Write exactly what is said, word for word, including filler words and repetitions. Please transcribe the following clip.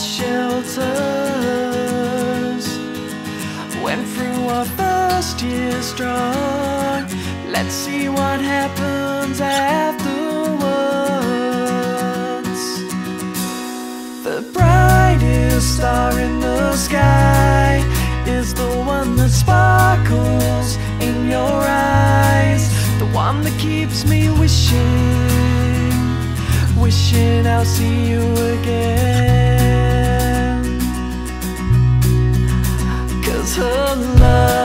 shelters. Went through our first year strong. Let's see what happens afterwards. The brightest star in the sky is the one that sparkles in your eyes, the one that keeps me wishing, wishing I'll see you again. 'Cause her love